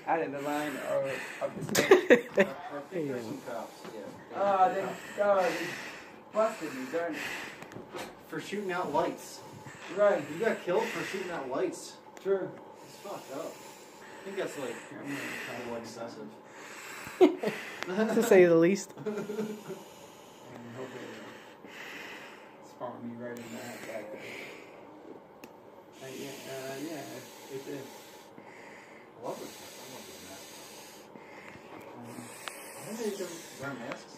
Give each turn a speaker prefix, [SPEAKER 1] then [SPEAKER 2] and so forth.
[SPEAKER 1] out of the line of the state.
[SPEAKER 2] I think there's some cops. Yeah.
[SPEAKER 1] They busted me, darn it.
[SPEAKER 2] For shooting out lights.
[SPEAKER 1] Right.
[SPEAKER 2] You got killed for shooting out lights.
[SPEAKER 1] True.
[SPEAKER 2] It's fucked up. I think that's like kind of excessive.
[SPEAKER 3] To say the least.
[SPEAKER 1] And hopefully spawn me right in that. Yeah, it is.
[SPEAKER 2] I love it. I love doing that. Why do they wear masks